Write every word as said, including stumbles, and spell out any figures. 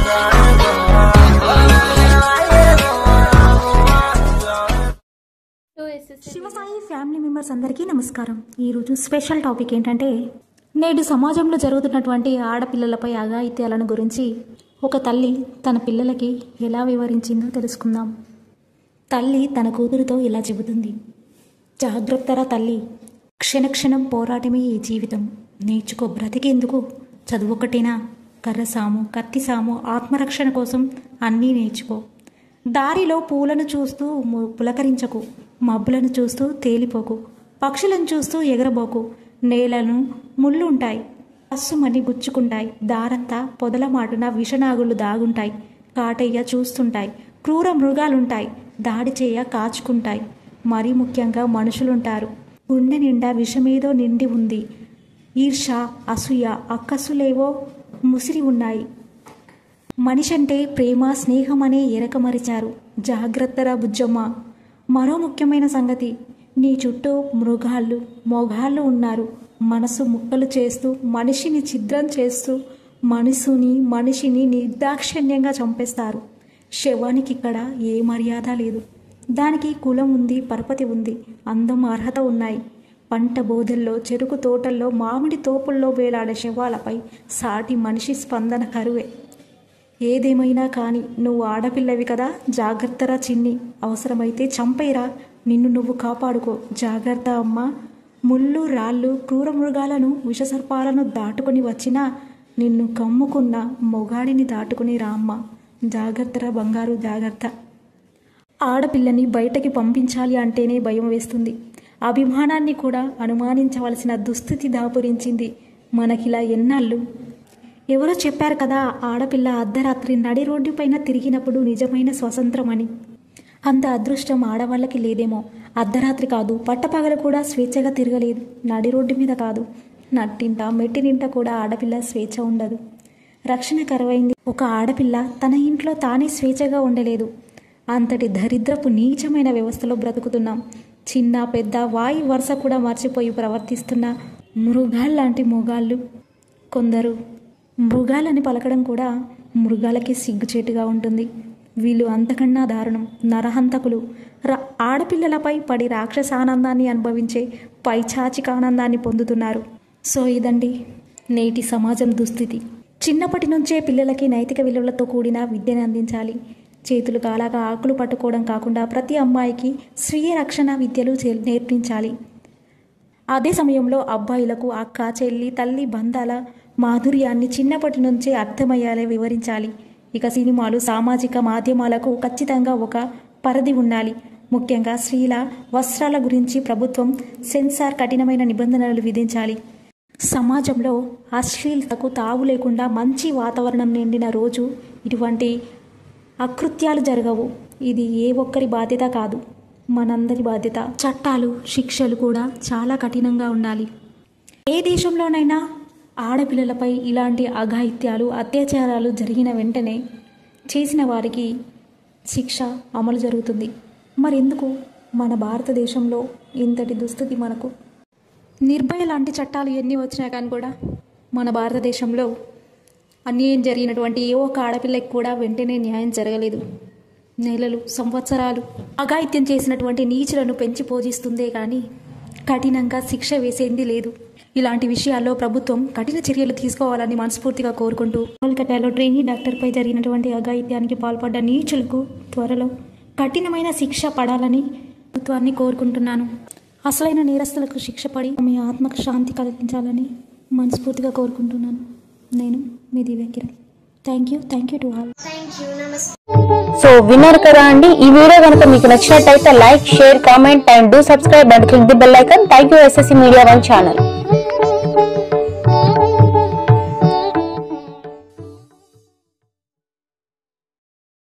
Shivasai family members అందరికీ నమస్కారం. ఈరోజు స్పెషల్ టాపిక్ ఏంటంటే నేడు సమాజంలో జరుగుతున్నటువంటి ఆడపిల్లలపై అఘాయిత్యాలను గురించి ఒక తల్లి తన పిల్లలకి ఎలా వివరించిందో తెలుసుకుందాం. తల్లి తన కూతురుతో ఇలా చెబుతుంది. జాగ్రత్తరా తల్లి, క్షణక్షణం పోరాటమే ఈ జీవితం. నేర్చుకో బ్రతికేందుకు. చదువొకటేనా, కర్రసాము కత్తిసాము ఆత్మరక్షణ కోసం అన్నీ నేర్చుకో. దారిలో పూలను చూస్తూ పులకరించకు, మబ్బులను చూస్తూ తేలిపోకు, పక్షులను చూస్తూ ఎగరబోకు. నేలను ముళ్ళుంటాయి, అస్సుమని గుచ్చుకుంటాయి. దారంతా పొదల మాటున విషనాగులు దాగుంటాయి. కాటయ్య చూస్తుంటాయి. క్రూర మృగాలుంటాయి, దాడి చేయ కాచుకుంటాయి. మరీ ముఖ్యంగా మనుషులుంటారు. గుండె నిండా విషమేదో నిండి ఉంది. ఈర్ష, అసూయ, అక్కసులేవో ముసిరి ఉన్నాయి. మనిషంటే ప్రేమ, స్నేహం అనే ఎరకమరిచారు. జాగ్రత్తరా బుజ్జమ్మ. మరో ముఖ్యమైన సంగతి, నీ చుట్టూ మృగాళ్ళు మొగాళ్ళు ఉన్నారు. మనసు ముక్కలు చేస్తూ, మనిషిని ఛిద్రం చేస్తూ, మనసుని మనిషిని నిర్దాక్షిణ్యంగా చంపేస్తారు. శవానికి ఇక్కడ ఏ మర్యాద లేదు. దానికి కులం ఉంది, పరపతి ఉంది, అందం, అర్హత ఉన్నాయి. పంట బోధల్లో, చెరుకు తోటల్లో, మామిడి తోపుల్లో వేలాడే శవాలపై సాటి మనిషి స్పందన కరువే. ఏదేమైనా కానీ నువ్వు ఆడపిల్లవి కదా, జాగ్రత్తరా చిన్ని. అవసరమైతే చంపైరా, నిన్ను నువ్వు కాపాడుకో. జాగ్రత్త అమ్మ. ముళ్ళు, రాళ్ళు, క్రూర మృగాలను, విషసర్పాలను దాటుకుని వచ్చినా నిన్ను కమ్ముకున్న మొగాడిని దాటుకుని రా అమ్మ. జాగ్రత్తరా బంగారు, జాగ్రత్త. ఆడపిల్లని బయటకి పంపించాలి అంటేనే భయం వేస్తుంది. అభిమానాన్ని కూడా అనుమానించవలసిన దుస్థితి దాపురించింది మనకిలా ఎన్నాళ్ళు. ఎవరో చెప్పారు కదా, ఆడపిల్ల అర్ధరాత్రి నడి రోడ్డు పైన తిరిగినప్పుడు నిజమైన స్వతంత్రం అని. అంత అదృష్టం ఆడవాళ్ళకి లేదేమో. అర్ధరాత్రి కాదు, పట్టపగలు కూడా స్వేచ్ఛగా తిరగలేదు. నడి రోడ్డు మీద కాదు, నట్టింట మెట్టినింట కూడా ఆడపిల్ల స్వేచ్ఛ ఉండదు. రక్షణ కరువైంది. ఒక ఆడపిల్ల తన ఇంట్లో తానే స్వేచ్ఛగా ఉండలేదు. అంతటి దరిద్రపు నీచమైన వ్యవస్థలో బ్రతుకుతున్నాం. చిన్న పెద్ద వాయి వరుస కూడా మర్చిపోయి ప్రవర్తిస్తున్న మృగాల్లాంటి మొగాళ్ళు కొందరు. మృగాలని పలకడం కూడా మృగాలకి సిగ్గుచేటుగా ఉంటుంది. వీళ్ళు అంతకన్నా దారుణం, నరహంతకులు. రా ఆడపిల్లలపై పడి రాక్షసానందాన్ని అనుభవించే పైచాచిక ఆనందాన్ని పొందుతున్నారు. సో ఇదండి నేటి సమాజం దుస్థితి. చిన్నప్పటి నుంచే పిల్లలకి నైతిక విలువలతో కూడిన విద్యను అందించాలి. చేతులు కాలాగా ఆకులు పట్టుకోవడం కాకుండా ప్రతి అమ్మాయికి స్వీయ రక్షణ విద్యలు నేర్పించాలి. అదే సమయంలో అబ్బాయిలకు అక్క, చెల్లి, తల్లి బంధాల మాధుర్యాన్ని చిన్నప్పటి నుంచే అర్థమయ్యేలా వివరించాలి. ఇక సినిమాలు, సామాజిక మాధ్యమాలకు ఖచ్చితంగా ఒక పరిధి ఉండాలి. ముఖ్యంగా స్త్రీల వస్త్రాల గురించి ప్రభుత్వం సెన్సార్ కఠినమైన నిబంధనలు విధించాలి. సమాజంలో అశ్లీలతకు తావు లేకుండా మంచి వాతావరణం నిండిన రోజు ఇటువంటి అకృత్యాలు జరగవు. ఇది ఏ ఒక్కరి బాధ్యత కాదు, మనందరి బాధ్యత. చట్టాలు, శిక్షలు కూడా చాలా కఠినంగా ఉండాలి. ఏ దేశంలోనైనా ఆడపిల్లలపై ఇలాంటి అఘాయిత్యాలు, అత్యాచారాలు జరిగిన వెంటనే చేసిన వారికి శిక్ష అమలు జరుగుతుంది. మరెందుకు మన భారతదేశంలో ఇంతటి దుస్థితి మనకు? నిర్భయ లాంటి చట్టాలు ఎన్ని వచ్చినా కానీ కూడా మన భారతదేశంలో అన్యాయం జరిగినటువంటి ఏ ఒక్క ఆడపిల్లకి కూడా వెంటనే న్యాయం జరగలేదు. నెలలు, సంవత్సరాలు అఘాయిత్యం చేసినటువంటి నీచులను పెంచి పూజిస్తుందే కానీ కఠినంగా శిక్ష వేసేది లేదు. ఇలాంటి విషయాల్లో ప్రభుత్వం కఠిన చర్యలు తీసుకోవాలని మనస్ఫూర్తిగా కోరుకుంటూ, కోల్కతాలో ట్రైనీ డాక్టర్పై జరిగినటువంటి అఘాయిత్యానికి పాల్పడ్డ నీచులకు త్వరలో కఠినమైన శిక్ష పడాలని ప్రభుత్వాన్ని కోరుకుంటున్నాను. అసలైన నేరస్తులకు శిక్ష పడి మీ ఆత్మకు శాంతి కలిగించాలని మనస్ఫూర్తిగా కోరుకుంటున్నాను. నేను మీ Divyakiran. Thank you thank you to all. So విన్నారు కదా అండి, ఈ వీడియో కనుక మీకు నచ్చినట్టయితే like, share, comment and do subscribe and click the bell icon. Thank you SSC media one channel.